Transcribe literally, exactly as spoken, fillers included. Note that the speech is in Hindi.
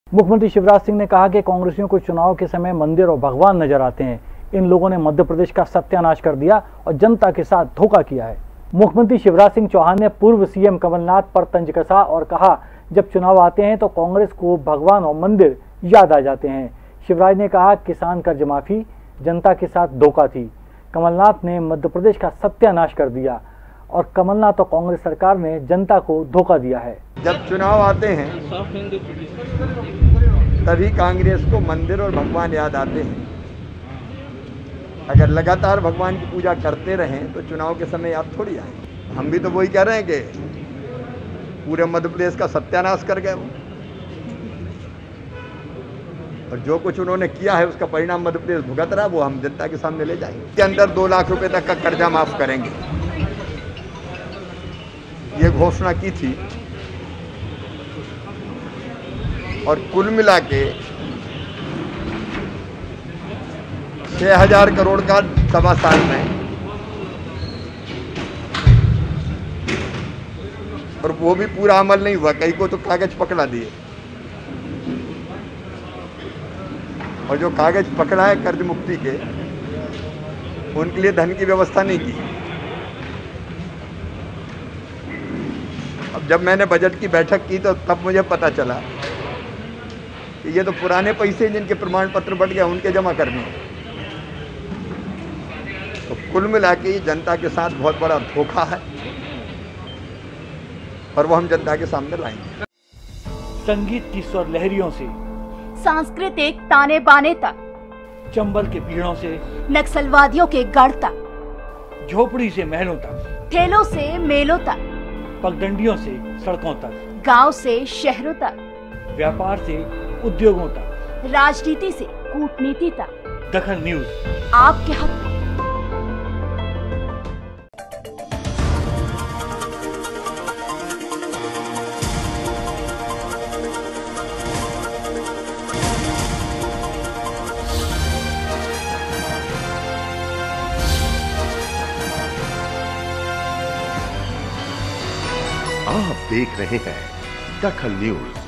मुख्यमंत्री शिवराज सिंह ने कहा कि कांग्रेसियों को चुनाव के समय मंदिर और भगवान नजर आते हैं। इन लोगों ने मध्य प्रदेश का सत्यानाश कर दिया और जनता के साथ धोखा किया है। मुख्यमंत्री शिवराज सिंह चौहान ने पूर्व सीएम कमलनाथ पर तंज कसा और कहा, जब चुनाव आते हैं तो कांग्रेस को भगवान और मंदिर याद आ जाते हैं। शिवराज ने कहा, किसान कर्ज माफी जनता के साथ धोखा थी। कमलनाथ ने मध्य प्रदेश का सत्यानाश कर दिया और कमलनाथ और कांग्रेस सरकार ने जनता को धोखा दिया है। जब चुनाव आते हैं तभी कांग्रेस को मंदिर और भगवान याद आते हैं। अगर लगातार भगवान की पूजा करते रहें तो चुनाव के समय याद थोड़ी आए। हम भी तो वही कह रहे हैं कि पूरे मध्य प्रदेश का सत्यानाश कर गए वो, और जो कुछ उन्होंने किया है उसका परिणाम मध्य प्रदेश भुगत रहा, वो हम जनता के सामने ले जाएंगे। के अंदर दो लाख रुपए तक का कर्जा माफ करेंगे, ये घोषणा की थी। और कुल मिला के छह हजार करोड़ का सवा साल में, और वो भी पूरा अमल नहीं हुआ, कई को तो कागज पकड़ा दिए, और जो कागज पकड़ा है कर्ज मुक्ति के, उनके लिए धन की व्यवस्था नहीं की। अब जब मैंने बजट की बैठक की तो तब मुझे पता चला कि ये तो पुराने पैसे जिनके प्रमाण पत्र बढ़ गया उनके जमा करने। तो कुल मिला के जनता के साथ बहुत बड़ा धोखा है और वो हम जनता के सामने लाएंगे। संगीत की स्वर लहरियों से सांस्कृतिक ताने बाने तक, चंबल के पीड़ों से नक्सलवादियों के गढ़ तक, झोपड़ी से महलों तक, ठेलों से मेलों तक, पगडंडियों से सड़कों तक, गांव से शहरों तक, व्यापार से उद्योगों तक, राजनीति से कूटनीति तक, दखल न्यूज आपके हाथ में। आप देख रहे हैं दखल न्यूज।